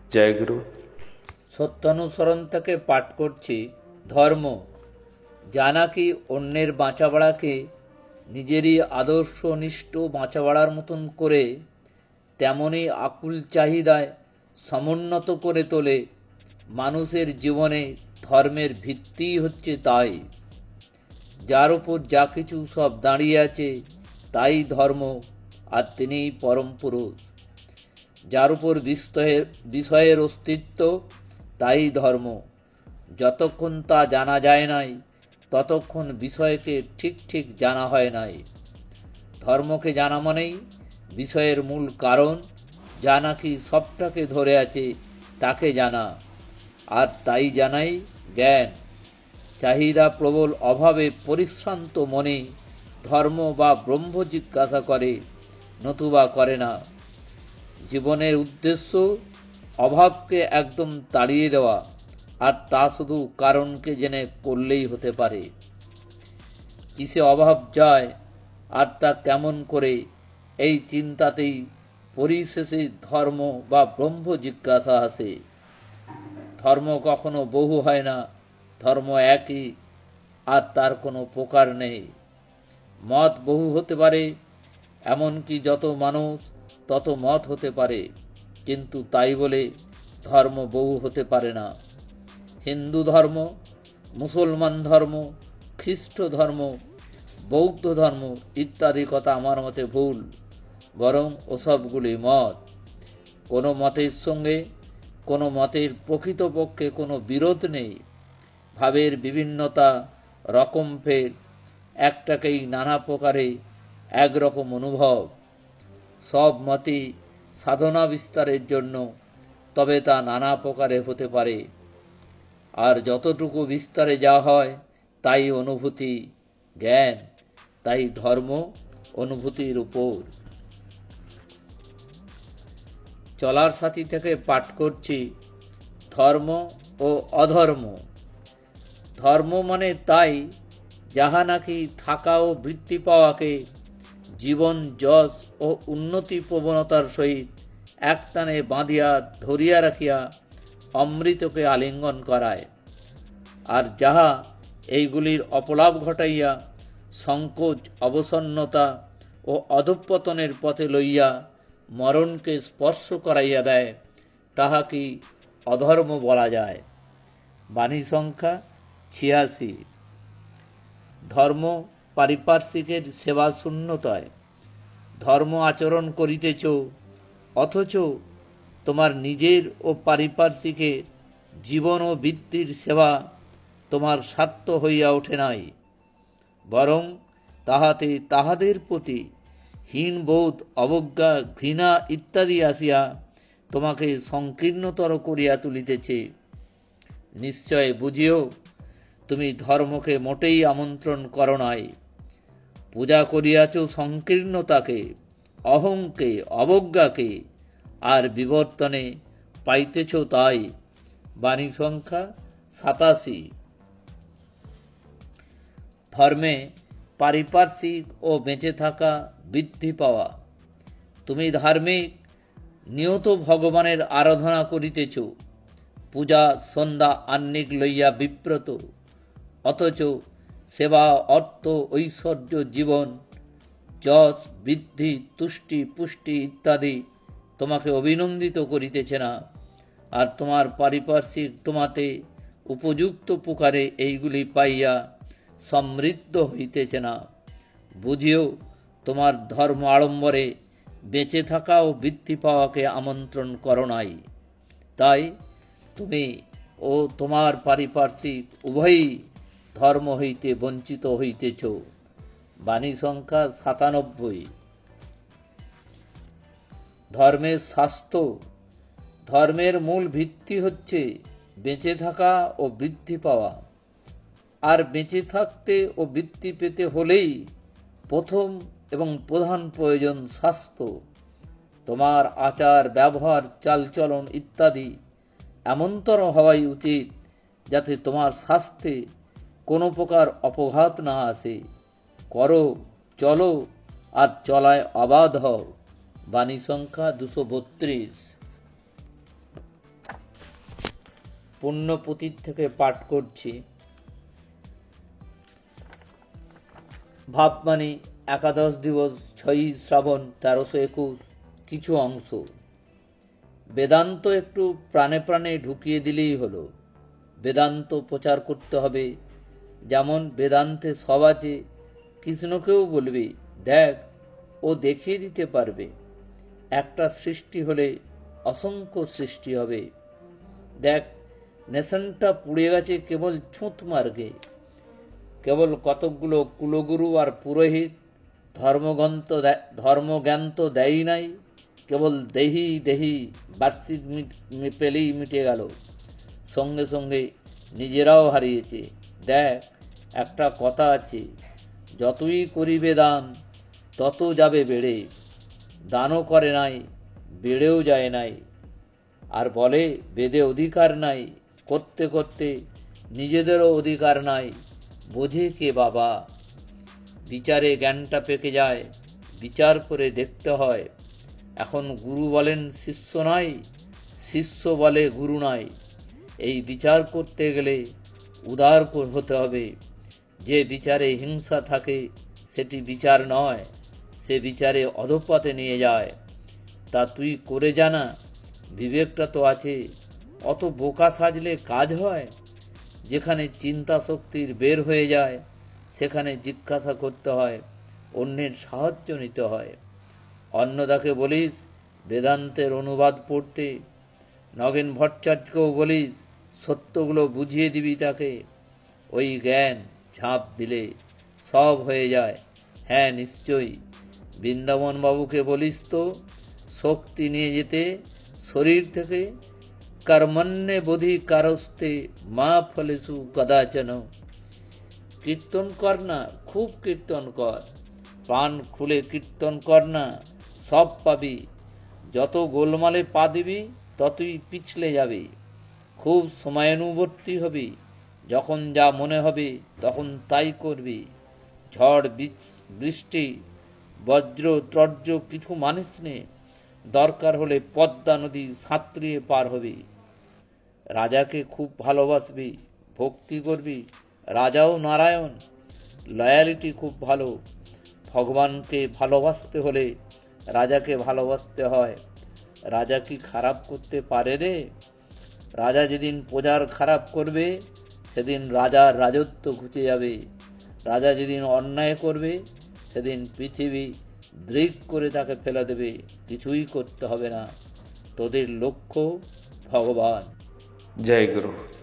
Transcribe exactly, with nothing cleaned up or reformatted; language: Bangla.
জয়গুরু। সত্যানুসরণ থেকে পাঠ করছি। ধর্ম জানা কি অন্যের বাঁচা বাড়াকে নিজেরই আদর্শনিষ্ঠ বাঁচা বাড়ার মতন করে তেমনই আকুল চাহিদায় সমুন্নত করে তোলে। মানুষের জীবনে ধর্মের ভিত্তিই হচ্ছে তাই। যার উপর যা কিছু সব দাঁড়িয়ে আছে তাই ধর্ম, আর তিনিই পরম পুরুষ। যার উপর বিষয়ের অস্তিত্ব তাই ধর্ম। যতক্ষণ তা জানা যায় নাই ততক্ষণ বিষয়কে ঠিক ঠিক জানা হয় নাই। ধর্মকে জানা মানেই বিষয়ের মূল কারণ, যা নাকি সবটাকে ধরে আছে তাকে জানা, আর তাই জানাই জ্ঞান। চাহিদা প্রবল অভাবে পরিশ্রান্ত মনে ধর্ম বা ব্রহ্ম জিজ্ঞাসা করে, নতুবা করে না। জীবনের উদ্দেশ্য অভাবকে একদম তাড়িয়ে দেওয়া, আর তা শুধু কারণকে জেনে করলেই হতে পারে। কিসে অভাব যায় আর তা কেমন করে, এই চিন্তাতেই পরিশেষে ধর্ম বা ব্রহ্ম জিজ্ঞাসা আসে। ধর্ম কখনো বহু হয় না, ধর্ম একই, আর তার কোনো প্রকার নেই। মত বহু হতে পারে, এমনকি যত মানুষ তত মত হতে পারে, কিন্তু তাই বলে ধর্ম বহু হতে পারে না। হিন্দু ধর্ম, মুসলমান ধর্ম, খ্রিস্ট ধর্ম, বৌদ্ধ ধর্ম ইত্যাদি কথা আমার মতে ভুল, বরং ওসবগুলি মত। কোনো মতের সঙ্গে কোনো মতের প্রকৃতপক্ষে কোনো বিরোধ নেই। ভাবের বিভিন্নতা, রকমভেদ, একটাকেই নানা প্রকারে একরকম অনুভব। সব মতই সাধনা বিস্তারের জন্য, তবে তা নানা প্রকারে হতে পারে, আর যতটুকু বিস্তারে যা হয় তাই অনুভূতি, জ্ঞান। তাই ধর্ম অনুভূতির উপর। চলার সাথী থেকে পাঠ করছি ধর্ম ও অধর্ম। ধর্ম মানে তাই যাহা নাকি থাকা ও বৃত্তি পাওয়াকে জীবন যশ ও উন্নতি প্রবণতার সহিত একটানে বাঁধিয়া ধরিয়া রাখিয়া অমৃতকে আলিঙ্গন করায়, আর যাহা এইগুলির অপলাপ ঘটাইয়া সংকোচ, অবসন্নতা ও অধঃপতনের পথে লইয়া মরণকে স্পর্শ করাইয়া দেয়, তাহা কি অধর্ম বলা যায়। বাণী সংখ্যা ছিয়াশি। ধর্ম পারিপার্শ্বিকের সেবা শূন্যতায়। ধর্ম আচরণ করিতেছ, অথচ তোমার নিজের ও পারিপার্শ্বিকের জীবন ও বৃত্তির সেবা তোমার স্বার্থ হইয়া ওঠে নাই, বরং তাহাতে তাহাদের প্রতি হীনবোধ, অবজ্ঞা, ঘৃণা ইত্যাদি আসিয়া তোমাকে সংকীর্ণতর করিয়া তুলিতেছে। নিশ্চয় বুঝিও, তুমি ধর্মকে মোটেই আমন্ত্রণ করো নাই। পূজা করিয়াছ সংকীর্ণতাকে, অহংকে, অবজ্ঞাকে, আর বিবর্তনে পাইতেছ তাই। বাণী সংখ্যা সাতাশি। ধর্মে পারিপার্শ্বিক ও বেঁচে থাকা, বৃদ্ধি পাওয়া। তুমি ধার্মিক, নিয়ত ভগবানের আরাধনা করিতেছ, পূজা সন্ধ্যা আহ্নিক লইয়া বিব্রত, অথচ সেবা, অর্থ, ঐশ্বর্য, জীবন, যশ, বৃদ্ধি, তুষ্টি, পুষ্টি ইত্যাদি তোমাকে অভিনন্দিত করিতেছে না, আর তোমার পারিপার্শ্বিক তোমাতে উপযুক্ত প্রকারে এইগুলি পাইয়া সমৃদ্ধ হইতেছে না। বুঝিও, তোমার ধর্ম আড়ম্বরে বেঁচে থাকা ও বৃদ্ধি পাওয়াকে আমন্ত্রণ করো নাই। তাই তুমি ও তোমার পারিপার্শ্বিক উভয়ই ধর্ম হইতে বঞ্চিত হইতেছ। বাণী সংখ্যা সাতানব্বই। ধর্মের স্বাস্থ্য। ধর্মের মূল ভিত্তি হচ্ছে বেঁচে থাকা ও বৃদ্ধি পাওয়া, আর বেঁচে থাকতে ও বৃদ্ধি পেতে হলেই প্রথম এবং প্রধান প্রয়োজন স্বাস্থ্য। তোমার আচার, ব্যবহার, চালচলন ইত্যাদি এমনতর হওয়াই উচিত যাতে তোমার স্বাস্থ্যে কোনো প্রকার অপঘাত না আসে। করো, চলো, আর চলায় অবাধ হও। বাণী সংখ্যা দুশো বত্রিশ। পুণ্যপুঁথির থেকে পাঠ করছি। ভাববাণী একাদশ দিবস ছয়ই শ্রাবণ তেরোশো একুশ কিছু অংশ। বেদান্ত একটু প্রাণে প্রাণে ঢুকিয়ে দিলেই হলো। বেদান্ত প্রচার করতে হবে। যেমন বেদান্তে সব আছে, কৃষ্ণকেও বলবে, দেখ, ও দেখিয়ে দিতে পারবে। একটা সৃষ্টি হলে অসংখ্য সৃষ্টি হবে। দেখ, নেশনটা পুড়ে গেছে কেবল ছুঁত মার্গে। কেবল কতকগুলো কুলগুরু আর পুরোহিত ধর্মগ্রন্থ ধর্মজ্ঞান তো দেয় নাই, কেবল দেহি দেহি বার্ষিক পেলেই মিটে গেল। সঙ্গে সঙ্গে নিজেরাও হারিয়েছে। দেখ, একটা কথা আছে, যতই করিবে দান তত যাবে বেড়ে। দানও করে নাই, বেড়েও যায় নাই। আর বলে বেদে অধিকার নাই, করতে করতে নিজেদেরও অধিকার নাই। বোঝে কে বাবা? বিচারে জ্ঞানটা পেকে যায়, বিচার করে দেখতে হয়। এখন গুরু বলেন শিষ্য নাই, শিষ্য বলে গুরু নাই। এই বিচার করতে গেলে উদার হতে হবে। যে বিচারে হিংসা থাকে সেটি বিচার নয়, সে বিচারে অধঃপথে নিয়ে যায়। তা তুই করে জানা, বিবেকটা তো আছে। অত বোকা সাজলে কাজ হয়? যেখানে চিন্তা শক্তির বের হয়ে যায় সেখানে জিজ্ঞাসা করতে হয়, অন্যের সাহায্য নিতে হয়। অন্নদাকে বলিস বেদান্তের অনুবাদ পড়তে, নগেন ভট্টাচার্যকেও বলিস সত্যগুলো বুঝিয়ে দিবি তাকে। ওই জ্ঞান ঝাঁপ দিলে সব হয়ে যায়। হ্যাঁ, নিশ্চয়ই। বৃন্দাবন বাবুকে বলিস তো শক্তি নিয়ে যেতে শরীর থেকে। কর্মণ্যে বোধি কারস্তে মা ফলেসু কদাচন। কীর্তন কর না, খুব কীর্তন কর, প্রাণ খুলে কীর্তন কর না, সব পাবি। যত গোলমালে পা দিবি ততই পিছলে যাবি। খুব সময়ানুবর্তী হবি। যখন যা মনে হবে তখন তাই করবি। ঝড় বৃষ্টি বজ্র ত্রজ্র কিছু মানিস নে। দরকার হলে পদ্মা নদী সাঁতরিয়ে পার হবি। রাজাকে খুব ভালোবাসবি, ভক্তি করবি। রাজাও নারায়ণ। লয়ালিটি খুব ভালো। ভগবানকে ভালোবাসতে হলে রাজাকে ভালোবাসতে হয়। রাজা কি খারাপ করতে পারে রে? রাজা যেদিন প্রজার খারাপ করবে সেদিন রাজার রাজত্ব ঘুচে যাবে। রাজা যেদিন অন্যায় করবে সেদিন পৃথিবী দৃক করে তাকে ফেলে দেবে। কিছুই করতে হবে না। তোদের লক্ষ্য ভগবান। জয় গুরু।